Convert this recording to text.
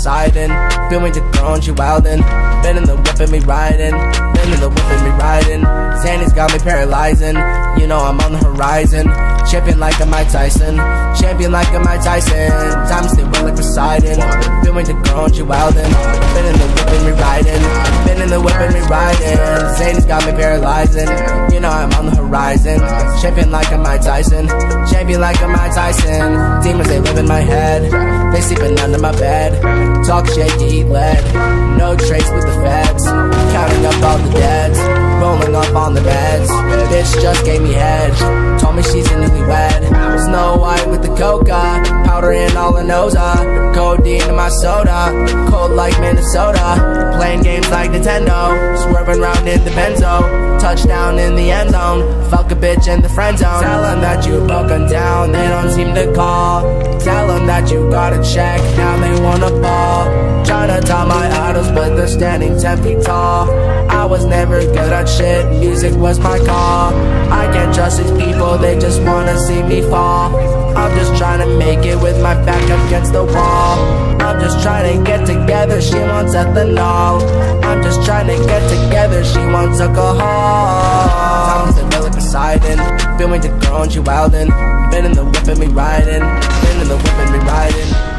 Poseidon. Been with the girl and she wildin'. Been in the whip and me riding. Been in the whip and me riding. Xanny's got me paralyzing. You know I'm on the horizon. Champion like a Mike Tyson. Champion like a Mike Tyson. Time to stay well like Poseidon. Been with the girl and she wildin'. Been in the whip and me riding. Been in the whip and me riding. Xanny's got me paralyzing. You know I'm on the horizon. Champion like a Mike Tyson. Champion like a Mike Tyson. Demons, they live in my head. They sleeping under my bed. Talk shit to eat lead. No trace with the feds. Counting up all the debts. Rolling up on the beds. Bitch just gave me head. Told me she's a newlywed. Snow White with the coca. Powder in all her nose. Codeine in my soda. Cold like Minnesota. Playing games like Nintendo. Swerving round in the Benzo. Touchdown in the end zone. Fuck a bitch in the friend zone. Tell them that you broken down. They don't seem to call. Tell them that you got a check. Now they wanna ball. Tryna tell my idols but they're standing 10 feet tall. I was never good at shit. Music was my call. I can't trust these people. They just wanna see me fall. I'm just trying to make it with my back against the wall. I'm just trying to get together, she wants ethanol. I'm just trying to get together, she wants alcohol. Time to live like Poseidon. Been with the girl and she wildin'. Been in the whip and me riding. Been in the whip and me riding.